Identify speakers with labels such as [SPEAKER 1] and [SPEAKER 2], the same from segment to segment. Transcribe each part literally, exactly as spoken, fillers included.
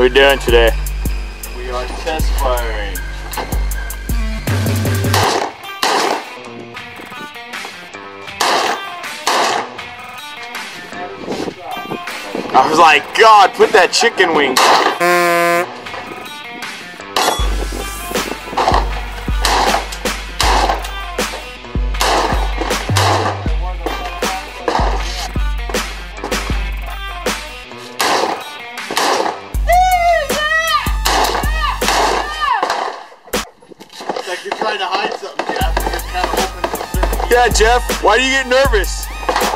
[SPEAKER 1] are we doing today?
[SPEAKER 2] We are test firing.
[SPEAKER 1] I was like, God, put that chicken wing.
[SPEAKER 3] It's like you're trying to hide something, Jeff. You just kind of open to a certain...
[SPEAKER 1] Yeah, Jeff, why do you get nervous?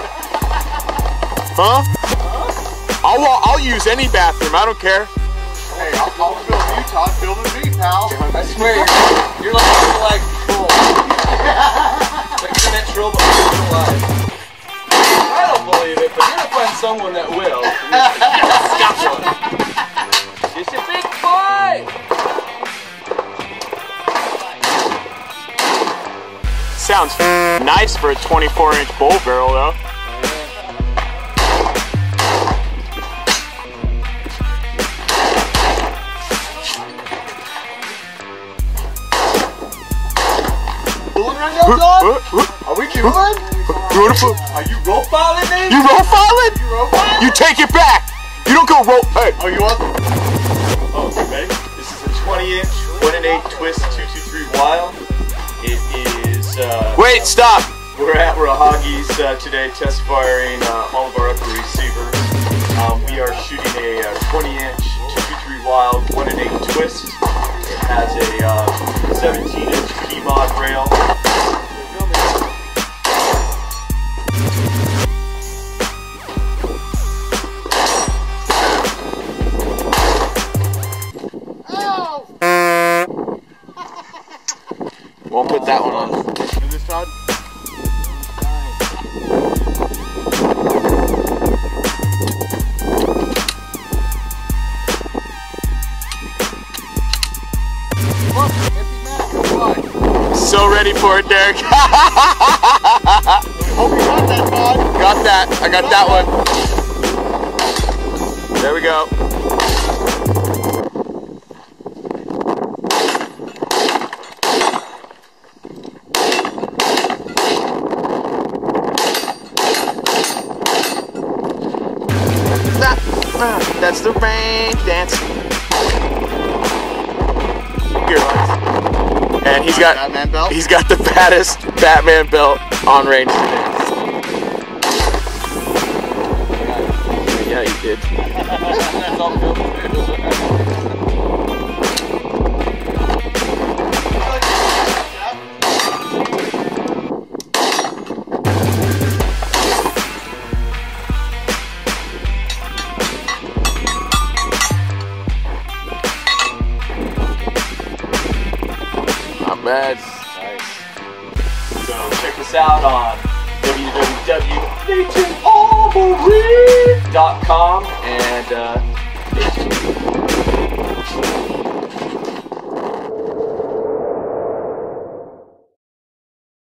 [SPEAKER 1] Huh? I'll, I'll use any bathroom, I don't care.
[SPEAKER 3] Hey, I'll, I'll film you, Todd. Filming me, pal.
[SPEAKER 2] I swear, you're, you're like you're like troll. Like internet troll, but you're alive. I don't believe it, but you're gonna find someone that will. Got one. It's a big boy.
[SPEAKER 1] Sounds nice for a twenty-four inch bull barrel, though.
[SPEAKER 3] Are we doing?
[SPEAKER 1] Beautiful.
[SPEAKER 2] Are you profiling me?
[SPEAKER 1] You profiling?
[SPEAKER 3] You profiling?
[SPEAKER 1] You take it back. You don't go rope. Hey.
[SPEAKER 3] Oh, you want?
[SPEAKER 2] Oh, you ready? This is a twenty inch one and eight twist two two three wild. It is. Uh,
[SPEAKER 1] Wait, stop.
[SPEAKER 2] We're at Rahagis uh, today, test firing uh, all of our upper receivers. Um, we are shooting a uh, twenty inch two two three wild one and eight twist. It has a uh, seventeen inch P mod rail.
[SPEAKER 1] Won't put that one on.
[SPEAKER 3] Do this, Todd? Look, empty mag. Why?
[SPEAKER 1] So ready for it, Derek.
[SPEAKER 3] Hope you got that, Todd.
[SPEAKER 1] Got that. I got that one. There we go. That, uh, that's the rain dance. Here, Lance. And he's got
[SPEAKER 3] Batman belt?
[SPEAKER 1] he's got the baddest Batman belt on range today. Yeah, he did.
[SPEAKER 2] That's all filmed.
[SPEAKER 1] Not bad.
[SPEAKER 2] Nice. So check us out on w w w dot nathan armory dot com and uh,